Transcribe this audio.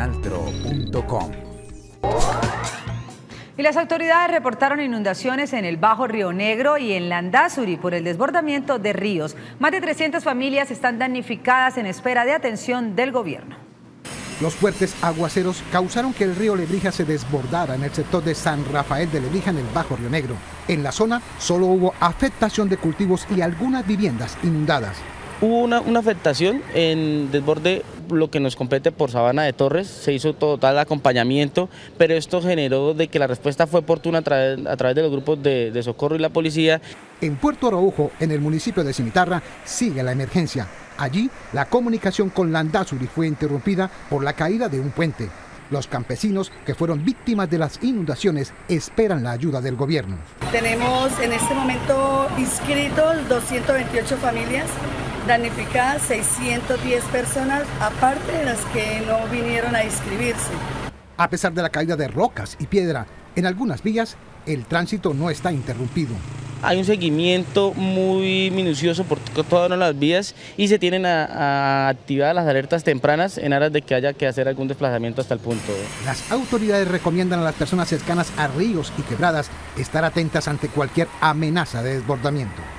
Realtro.com. Y las autoridades reportaron inundaciones en el Bajo Río Negro y en Landázuri por el desbordamiento de ríos. Más de 300 familias están damnificadas en espera de atención del gobierno. Los fuertes aguaceros causaron que el río Lebrija se desbordara en el sector de San Rafael de Lebrija en el Bajo Río Negro. En la zona solo hubo afectación de cultivos y algunas viviendas inundadas. Hubo una afectación en desborde, lo que nos compete por Sabana de Torres, se hizo total acompañamiento, pero esto generó de que la respuesta fue oportuna a través de los grupos de socorro y la policía. En Puerto Araujo, en el municipio de Cimitarra, sigue la emergencia. Allí, la comunicación con Landázuri fue interrumpida por la caída de un puente. Los campesinos que fueron víctimas de las inundaciones esperan la ayuda del gobierno. Tenemos en este momento inscritos 228 familias, damnificadas 610 personas, aparte de las que no vinieron a inscribirse. A pesar de la caída de rocas y piedra en algunas vías, el tránsito no está interrumpido. Hay un seguimiento muy minucioso por todas las vías y se tienen activadas las alertas tempranas en aras de que haya que hacer algún desplazamiento hasta el punto. Las autoridades recomiendan a las personas cercanas a ríos y quebradas estar atentas ante cualquier amenaza de desbordamiento.